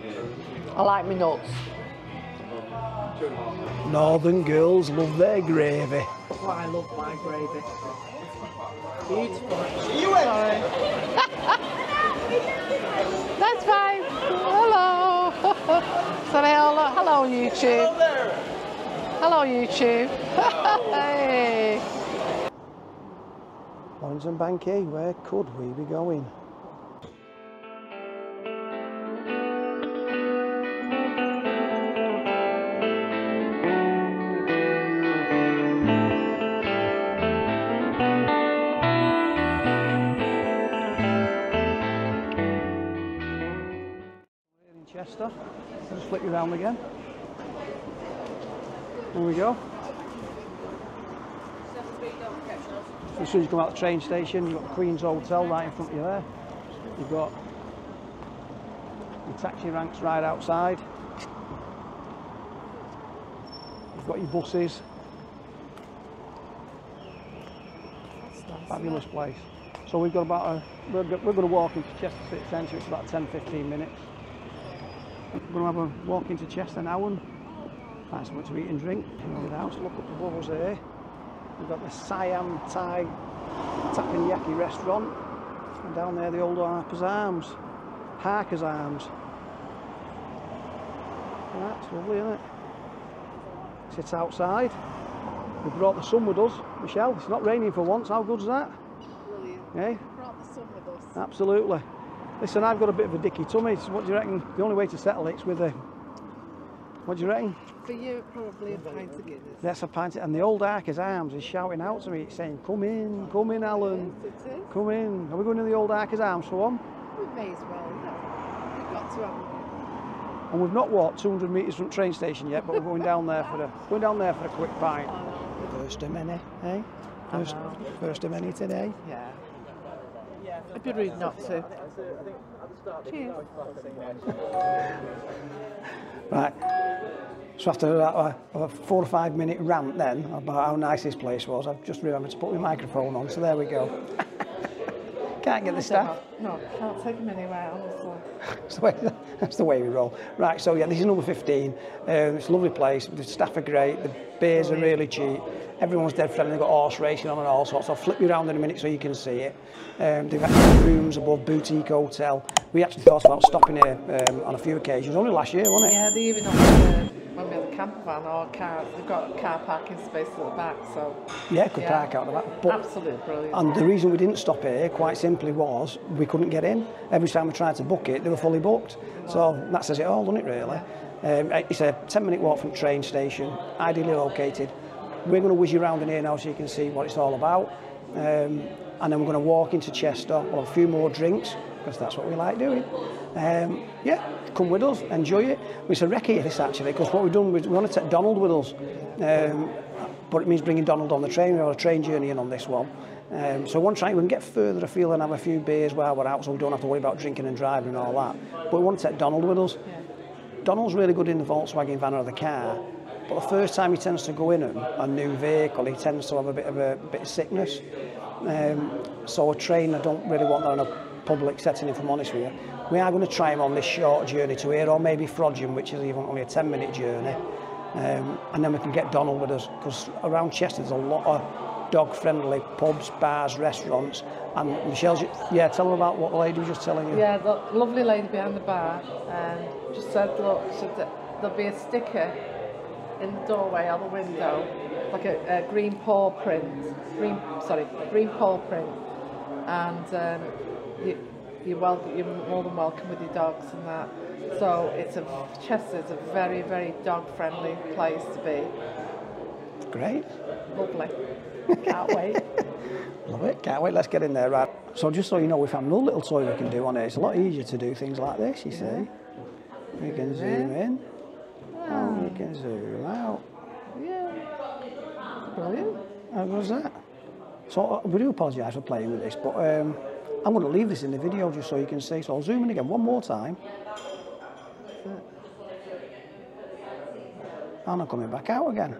I like my nuts. Northern girls love their gravy. Oh, I love my gravy. Beautiful. Sorry. That's fine. Hello. Sorry, hello, YouTube. Hello there. Hello, YouTube. Hey. Warrington Banky, where could we be going? Chester. I'll just flip you around again. There we go. As soon as you come out of the train station, you've got the Queen's Hotel right in front of you there. You've got your taxi ranks right outside. You've got your buses. Fabulous place. So we've got about we're going to walk into Chester City Centre. It's about 10-15 minutes. We're going to have a walk into Chester now and find something to eat and drink. In the house, look up above us here. We've got the Siam Thai Takoyaki restaurant. And down there the old Harker's Arms. That's lovely, isn't it? Sit outside. We brought the sun with us. Michelle, it's not raining for once. How good's that? Brilliant. Yeah? Brought the sun with us. Absolutely. Listen, I've got a bit of a dicky tummy. So what do you reckon? The only way to settle it's with a... What do you reckon? For you, probably a pint of Guinness. That's a pint. And the old Harker's Arms is shouting out to me, saying, come in, Alan. Yes, it is. Come in. Are we going to the old Harker's Arms for one? We may as well, yeah. We've got to have. And we've not walked 200 metres from the train station yet, but we're going down there for a quick pint. First of many, eh? First of many today. Yeah. It'd be rude not to. Cheers. Right. So after that, a 4 or 5 minute rant then about how nice this place was, I've just remembered to put my microphone on, so there we go. Can't get the staff. No, can't take them anywhere, honestly. That's the way we roll. Right, so yeah, this is number 15. It's a lovely place. The staff are great. The beers are really cheap. Everyone's dead friendly. They've got horse racing on and all sorts. I'll flip you around in a minute so you can see it. They've got rooms above, boutique hotel. We actually thought about stopping here on a few occasions. Only last year, wasn't it? Yeah, they even offered when we had a camper van or a car. They've got car parking space at the back, so yeah, could park out the back. But, absolutely brilliant. And the reason we didn't stop here, quite simply, was we couldn't get in. Every time we tried to book it, they were fully booked. So that says it all, doesn't it, really? It's a 10-minute walk from the train station, ideally located. We're going to whiz you around in here now so you can see what it's all about. And then we're going to walk into Chester. We'll have a few more drinks, because that's what we like doing. Yeah, come with us, enjoy it. It's a recce this actually, because what we've done, we want to take Donald with us. But it means bringing Donald on the train. We've got a train journey in on this one. So we want to try, we can get further afield and have a few beers while we're out, so we don't have to worry about drinking and driving and all that. But we want to take Donald with us. Yeah. Donald's really good in the Volkswagen van or the car, but the first time he tends to go in a new vehicle, he tends to have a bit of sickness. So a train, I don't really want that in a public setting, if I'm honest with you. We are going to try him on this short journey to here, or maybe Frodsham, which is even only a 10-minute journey. And then we can get Donald with us, because around Chester there's a lot of dog-friendly pubs, bars, restaurants. And Michelle's, yeah, tell them about what the lady was just telling you. Yeah, the lovely lady behind the bar just said, look, there'll be a sticker in the doorway or the window, like a green paw print, green paw print, and you're more than welcome with your dogs and that. So Chester's a very, very dog-friendly place to be. Great. Lovely. Can't wait. Love it. Can't wait. Let's get in there, right? So just so you know, we found another little toy we can do on it. It's a lot easier to do things like this, you see. We can zoom in. And we can zoom out. Yeah. Brilliant. How was that? So we do apologise for playing with this, but I'm going to leave this in the video just so you can see. So I'll zoom in again one more time. And I'm coming back out again.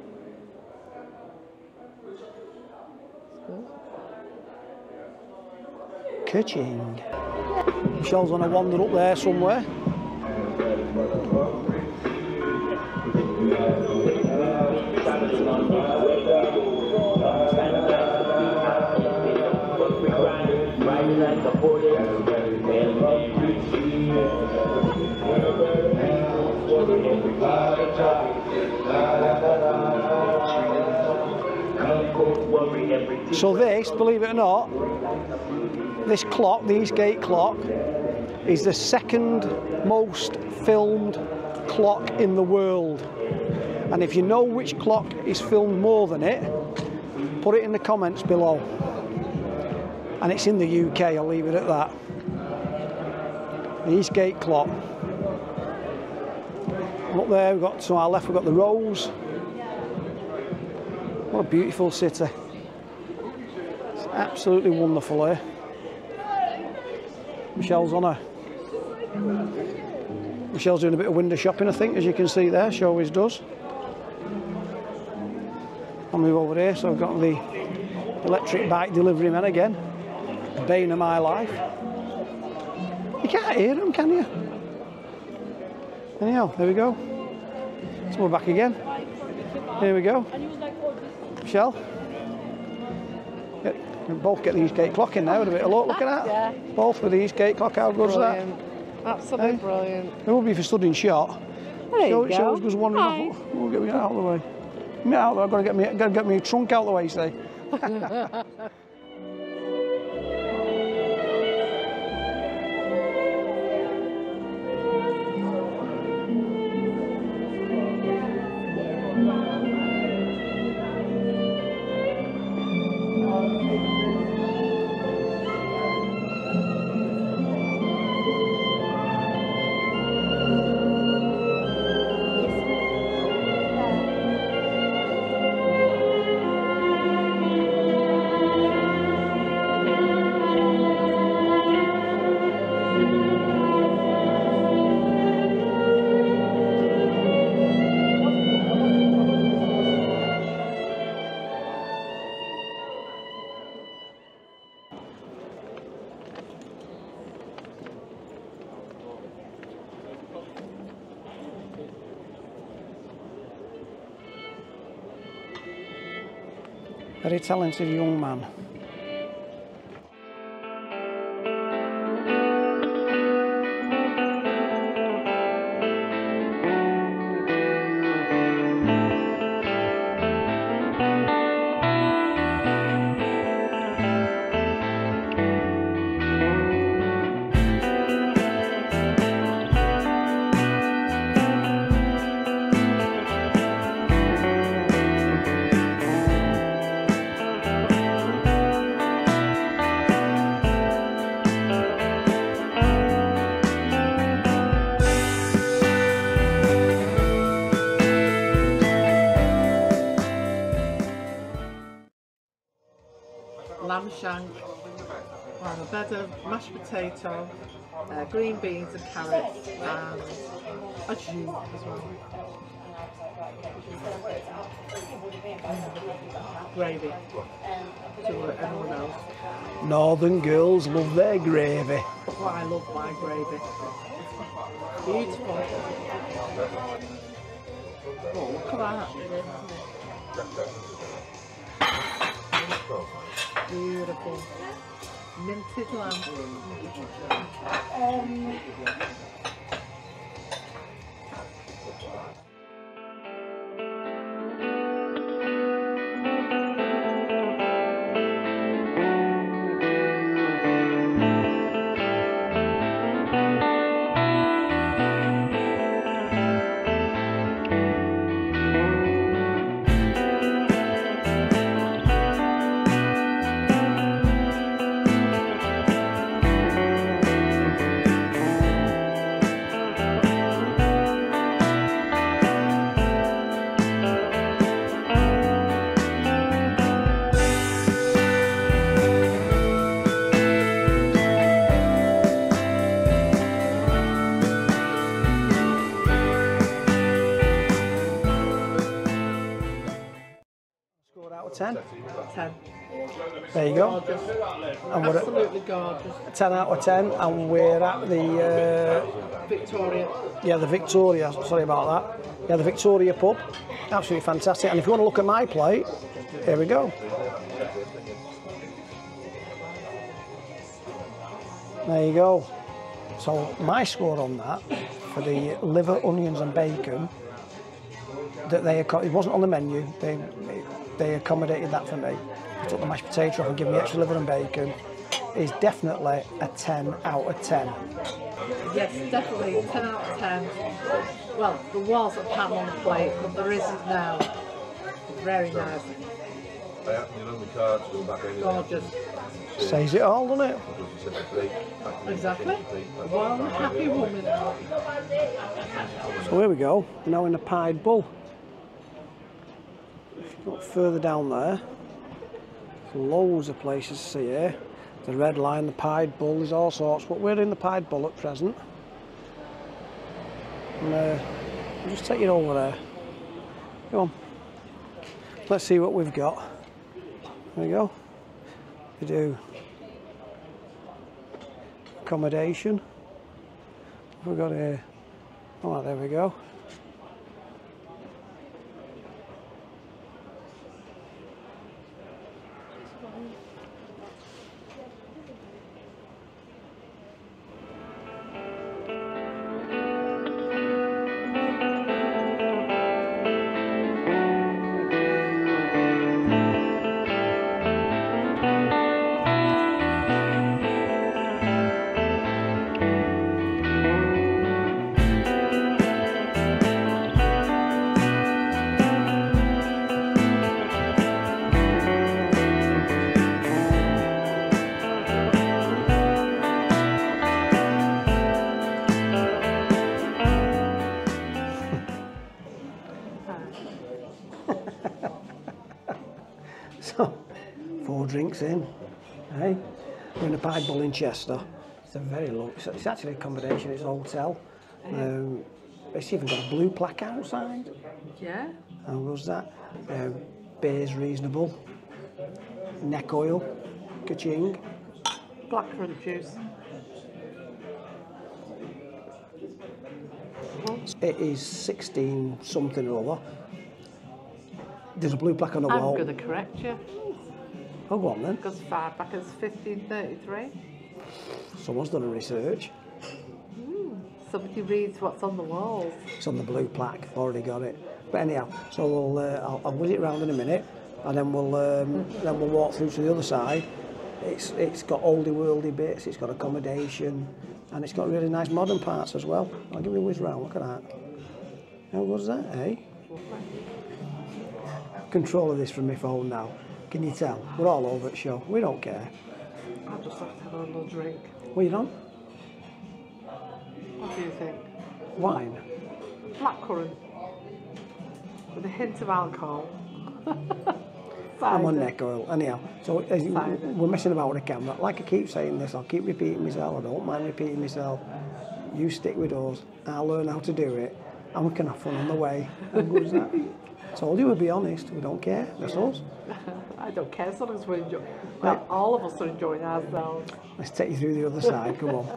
Ka-ching. Michelle's on a wander up there somewhere. So this, believe it or not, this clock, the Eastgate clock, is the second most filmed clock in the world. And if you know which clock is filmed more than it, put it in the comments below. And it's in the UK, I'll leave it at that. The Eastgate clock. And up there, we've got, to our left, we've got the Rose. What a beautiful city. It's absolutely wonderful here. Michelle's on her. Michelle's doing a bit of window shopping, I think, as you can see there. She always does. I'll move over here. So I've got the electric bike delivery men again. The bane of my life. You can't hear them, can you? Anyhow, there we go. So we're back again. Here we go. Michelle. We both get the Eastgate clock in now with a bit of luck. Look at that. Yeah. Both with the Eastgate clock. How good's that? Absolutely brilliant. It would be if you stood in shot. There you go. Shows goes wandering off. We'll get me out of the way. Me out. I've got to get my trunk out of the way, say. Very talented young man. Lamb shank, on a bed of mashed potato, green beans and carrots, and a jus as well. Gravy to everyone else. Northern girls love their gravy. Well, I love my gravy. Beautiful. Oh, look at that. Beautiful. Minted lamb. Score out of 10? 10. There you go. Gorgeous. And we're Absolutely gorgeous. at 10 out of 10, and we're at the Victoria. yeah, the Victoria. Sorry about that. Yeah, the Victoria pub. Absolutely fantastic. And if you want to look at my plate, here we go. There you go. So my score on that for the liver, onions, and bacon. That it wasn't on the menu. They accommodated that for me. I took the mashed potato off and gave me extra liver and bacon. Is definitely a 10 out of 10. Yes, definitely 10 out of 10. Well, there was a pan on the plate, but there isn't now. Very nice. Gorgeous. Says it all, doesn't it? Exactly. One happy woman. So here we go. We're now in the pied bull. If you look further down there, there's loads of places to see here. The red line, the pied bull, there's all sorts, but we're in the pied bull at present. And I'll just take you over there. Come on. Let's see what we've got. There we go. We do accommodation. We've got here. Oh, there we go. So, 4 drinks in, hey? We're in a pied bull in Chester. It's a very low, it's actually accommodation, it's a hotel. It's even got a blue plaque outside. Yeah. How was that? Beer's reasonable. Neck oil, ka-ching. Blackcurrant juice. It is 16 something or other. There's a blue plaque on the wall. I'm going to correct you. Oh, go on then. Because far back as 1533. Someone's done a research. Somebody reads what's on the walls. It's on the blue plaque. Already got it. But anyhow, so we'll I'll whiz it round in a minute, and then we'll walk through to the other side. It's got oldie worldy bits. It's got accommodation, and it's got really nice modern parts as well. I'll give you a whiz round. Look at that. How good's that, eh? Control of this from my phone now. Can you tell? We're all over the show. We don't care. I'll just have to have a little drink. What are you on? What do you think? Wine. Blackcurrant. With a hint of alcohol. I'm on neck oil. Anyhow, so we're messing about with the camera. Like I keep saying this, I'll keep repeating myself. I don't mind repeating myself. You stick with us. I'll learn how to do it. And we can have fun on the way. How good is that? Told you we'd be honest. We don't care. That's us. I don't care as long as we're enjoying. Well, all of us are enjoying ourselves. Let's take you through the other side. Come on.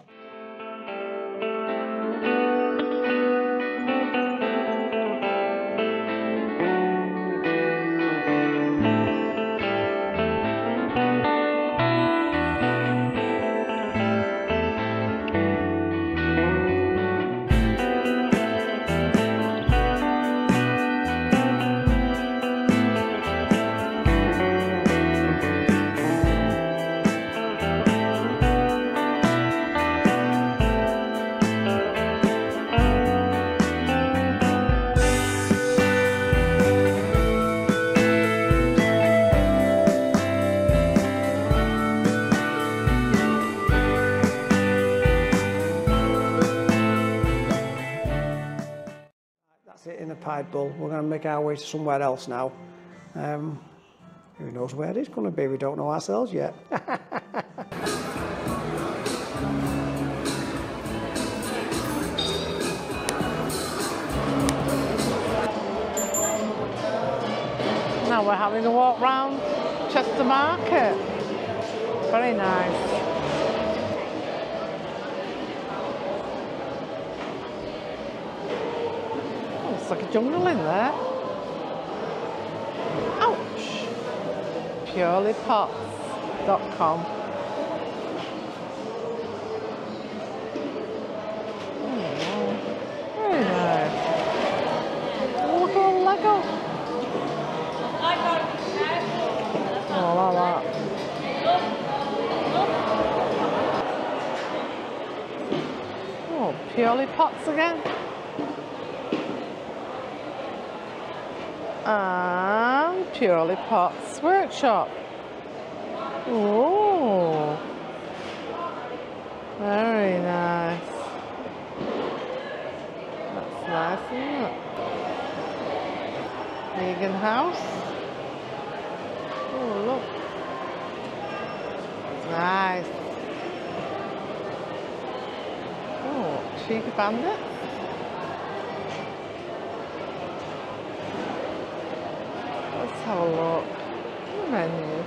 In the pied bull. We're going to make our way to somewhere else now. Who knows where it is going to be? We don't know ourselves yet. Now we're having a walk round Chester Market. Very nice. Oh, it's like a jungle in there. Ouch. Purelypots.com. Very nice. Oh, look at all the Lego. Oh, I like that. Oh, Purely Pots again. And Purely Pots Workshop. Oh, very nice. That's nice, isn't it? Vegan house. Oh, look. It's nice. Oh, Cheeky Bandit. Let's have a look. The menu.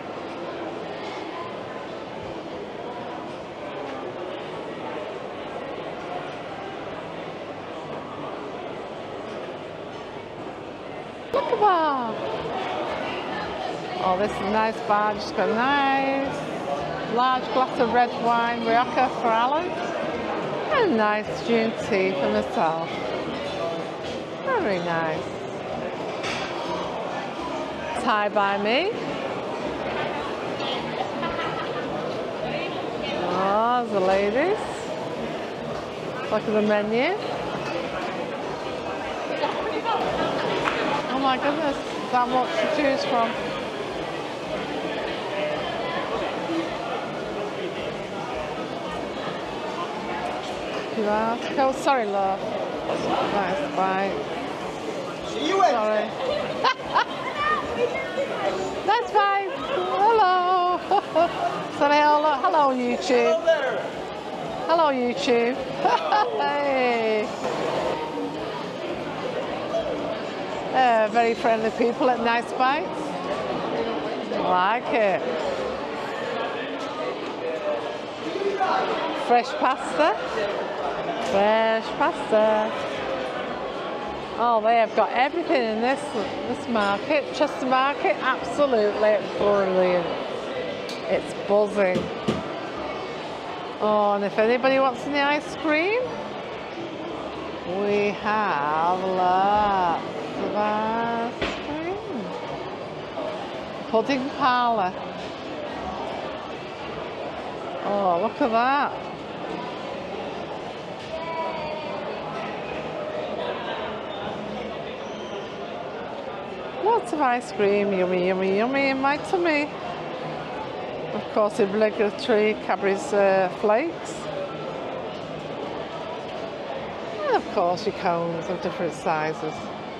Look at that. Oh, this is a nice bar. Just got a nice large glass of red wine, Rioja for Alan. And a nice June tea for myself. Very nice. Tie by me. Oh, there's the ladies. Look at the menu. Oh my goodness, that much to choose from. Oh, sorry, love. Nice bite. Sorry. That's fine. Hello. Sorry, hello. Hello, YouTube. Hello there. Hello, YouTube. Hey. Very friendly people at Nice Bites. Like it. Fresh pasta. Fresh pasta. Oh, they have got everything in this market. Chester Market, absolutely brilliant. It's buzzing. Oh, and if anybody wants any ice cream, we have lots of ice cream. Pudding parlour. Oh, look at that. Lots of ice cream, yummy, yummy, yummy in my tummy. Of course, the obligatory Cadbury's flakes. And of course, your cones of different sizes.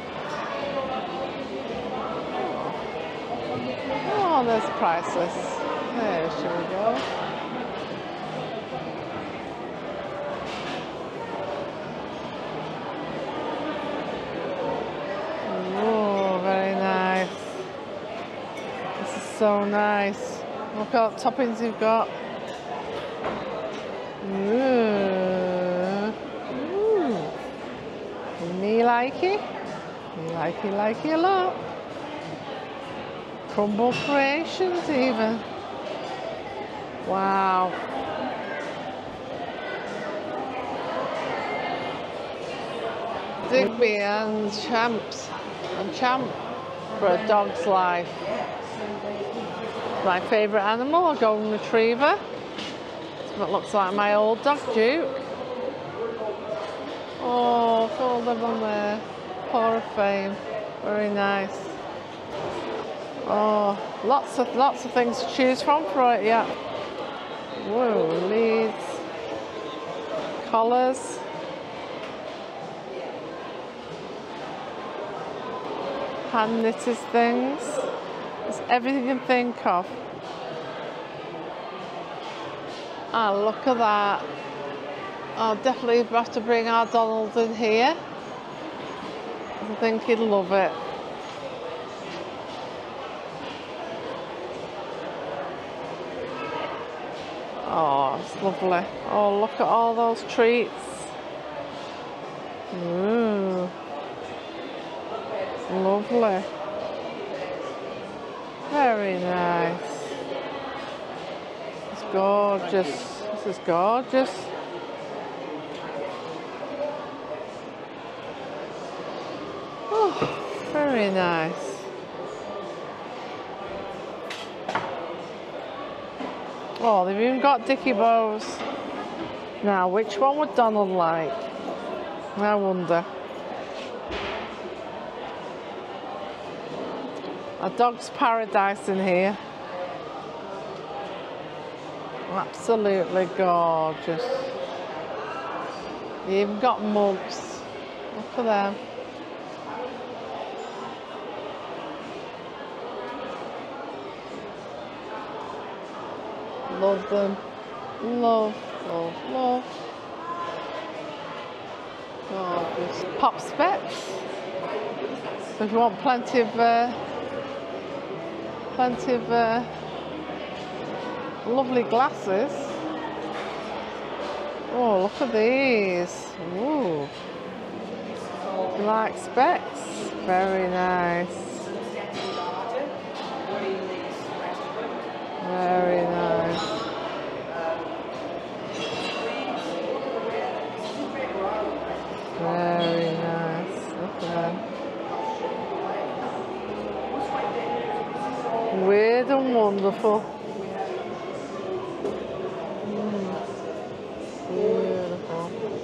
Oh, there's priceless. There, shall we go? So nice. Look at what toppings you've got. Ooh. Ooh. Me likey. Me likey a lot. Crumble creations even. Wow. Digby and Champs. And Champ for a dog's life. My favourite animal, a golden retriever. That's what looks like my old dog, Duke. Oh, look at all them on there. Paw of Fame. Very nice. Oh, lots of things to choose from for it, yeah. Whoa, leads. Collars. Hand knitted things. It's everything you can think of. Ah, look at that. I'll definitely have to bring our Donald in here. I think he'd love it. Oh, it's lovely. Oh, look at all those treats. Ooh. Lovely. Very nice. It's gorgeous. This is gorgeous. Oh, very nice. Oh, they've even got Dicky bows. Now, which one would Donald like? I wonder. A dog's paradise in here. Absolutely gorgeous. You even got mugs. Look at them. Love them. Love, love, love. Gorgeous. Pop specs. So if you want plenty of lovely glasses. Oh, look at these. Ooh. You like specs? Very nice. Very nice. Very nice. Look at them. Weird and wonderful. Beautiful.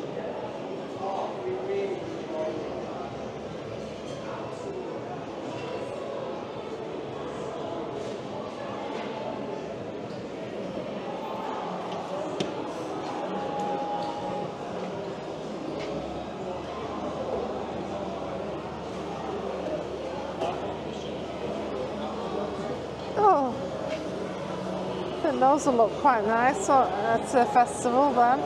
Oh, I think those will look quite nice at a festival then.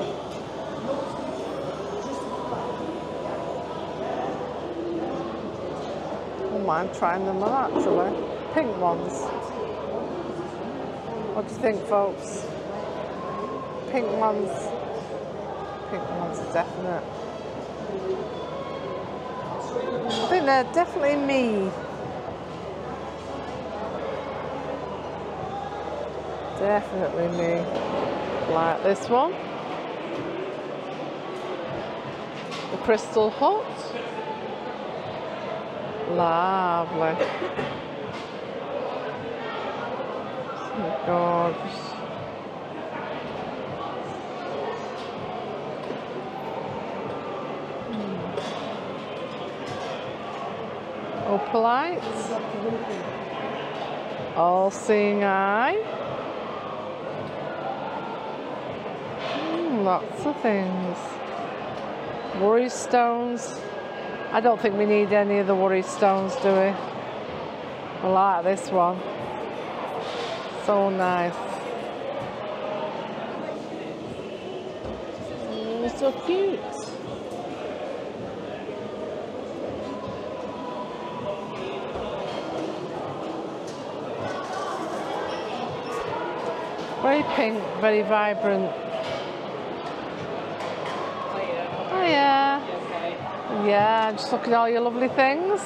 I don't mind trying them on actually. Pink ones. What do you think, folks? Pink ones. Pink ones are definite. I think they're definitely me. Definitely me. Like this one. The Crystal Hut. Lovely. So gorgeous. Opalites. All-seeing eye. Lots of things. Worry stones. I don't think we need any of the worry stones, do we? I like this one. So nice. Oh, so cute. Very pink, very vibrant. Yeah. Yeah, just looking at all your lovely things.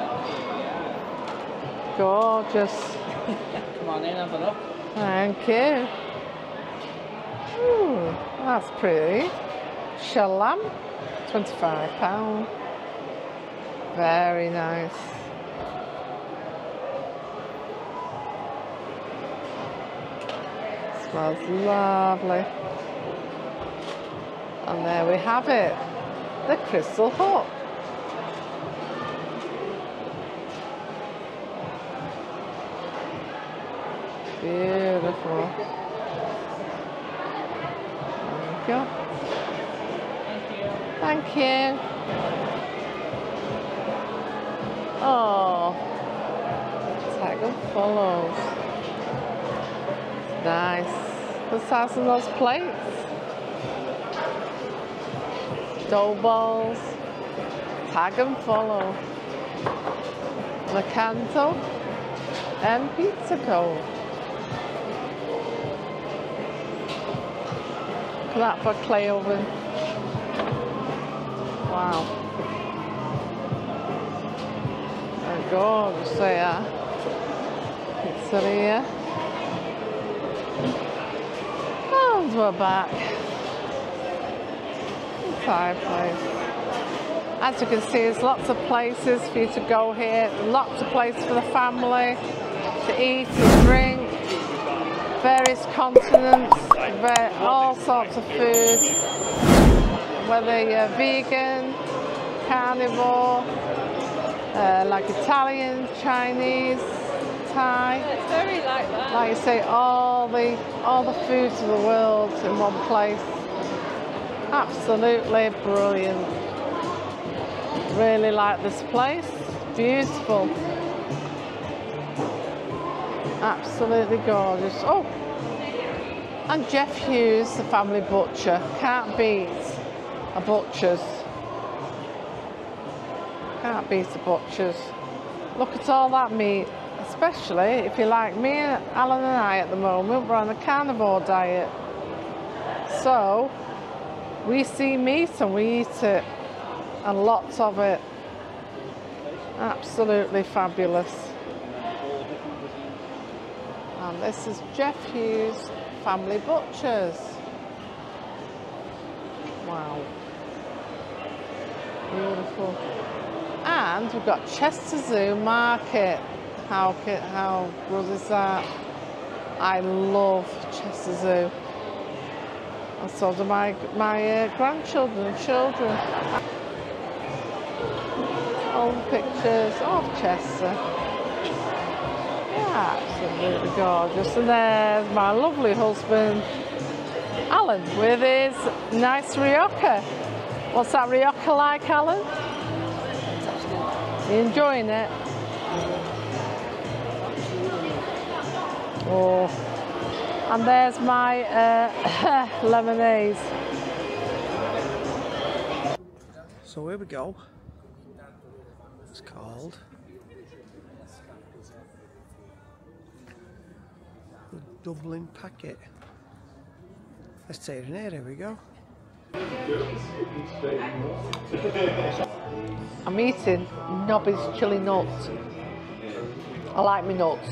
Gorgeous. Come on in, have a look. Thank you. Ooh, that's pretty. Shell lamp, £25. Very nice. Smells lovely. And there we have it, the Crystal Hut. Beautiful. Thank you. Thank you. Oh, tag and follows. Nice. The size of those plates. Dough balls, tag and follow, Macanto, and Pizza Co. that for clay oven. Wow. There we go, just there. Pizza here. And we're back. Fireplace. As you can see, there's lots of places for you to go here. Lots of places for the family to eat and drink. Various continents, all sorts of food. Whether you're vegan, carnivore, like Italian, Chinese, Thai. It's very like that. Like you say, all the foods of the world in one place. Absolutely brilliant. Really like this place. Beautiful. Absolutely gorgeous. Oh, and Jeff Hughes, the family butcher. Can't beat a butcher's. Can't beat a butcher's. Look at all that meat. Especially if you're like me, Alan and I at the moment, we're on a carnivore diet. So, we see meat and we eat it. And lots of it. Absolutely fabulous. And this is Jeff Hughes Family Butchers. Wow. Beautiful. And we've got Chester Zoo Market. How good is that? I love Chester Zoo. And so do my grandchildren and children. All the pictures of Chester. Yeah, absolutely gorgeous. And there's my lovely husband, Alan, with his nice rioja. What's that rioja like, Alan? You enjoying it? Oh, and there's my lemonade. So here we go. It's called the Dublin packet. Let's take it in here. Here we go. I'm eating Nobby's chili nuts. I like my nuts.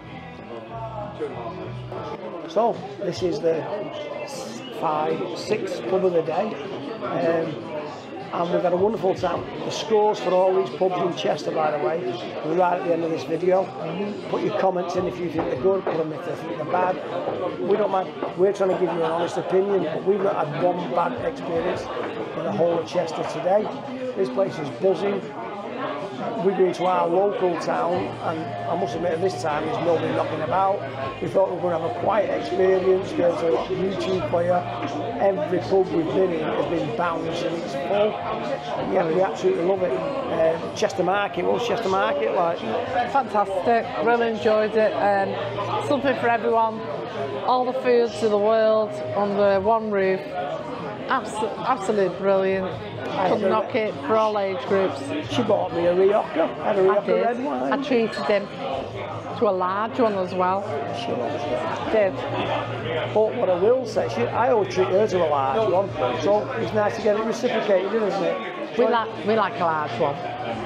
So this is the 5-6 pub of the day, and we've had a wonderful time. The scores for all these pubs in Chester, by the way, are right at the end of this video. Put your comments in if you think they're good, put them if you think they're bad. We don't mind. We're trying to give you an honest opinion, but we've not had one bad experience in the whole of Chester today. This place is buzzing. We go into our local town, and I must admit at this time there's nobody knocking about. We thought we were going to have a quiet experience, be able to watch YouTube for you. Every pub we've been in has been bounced and it's full. Yeah, we absolutely love it. Chester Market, what was Chester Market like? Fantastic, really enjoyed it. Something for everyone. All the foods of the world under one roof. Absolutely brilliant. Couldn't knock it for all age groups. She bought me a rioja. I had a rioja red wine. I treated him to a large one as well. She loves it. Did. But what I will say, I always treat her to a large one, so it's nice to get it reciprocated, isn't it? We like a large one.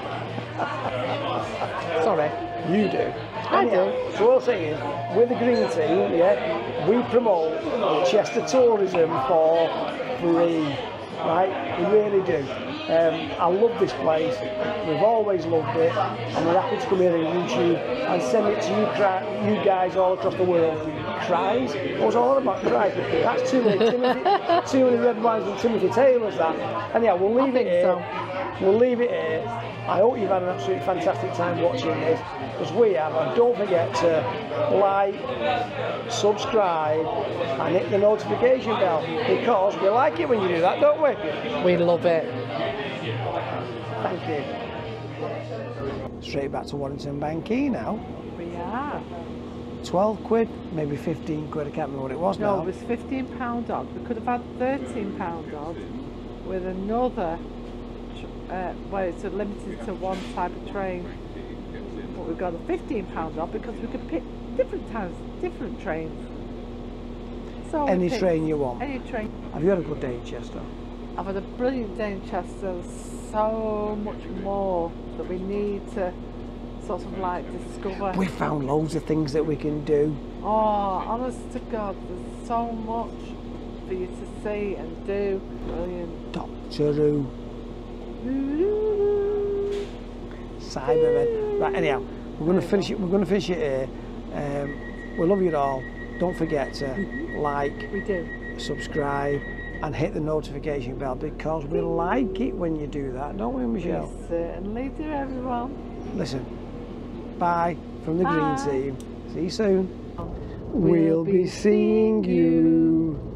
Sorry. You do. I do. So what I'll say is, with the green team, yeah, we promote Chester tourism for free, right? We really do. I love this place. We've always loved it, and we're happy to come here on YouTube and send it to you guys all across the world. Cries? What was all about cries? That's too many red wines and Timothy Taylors, that. And yeah, we'll leave it here. So. We'll leave it here. I hope you've had an absolutely fantastic time watching this, because we have. And don't forget to like, subscribe, and hit the notification bell, because we like it when you do that, don't we? We love it. Thank you. Straight back to Warrington Banquet now. We are. 12 quid, maybe 15 quid, I can't remember what it was now. No, it was £15 odd. We could have had £13 odd with another, well, it's limited to one type of train. But we got a £15 odd because we could pick different times, different trains. So any train you want. Any train. Have you had a good day in Chester? I've had a brilliant day in Chester. There's so much more that we need to sort of like discover. We found loads of things that we can do. Oh, honest to God, there's so much for you to see and do. Brilliant. Doctor Who, Cybermen. Right, anyhow, we're going to finish it. We're going to finish it here. We love you all. Don't forget to like, We do. subscribe, and hit the notification bell because we like it when you do that, don't we, Michelle? We certainly do, everyone. Listen, bye from the Bye. Green Team. See you soon. We'll be seeing you.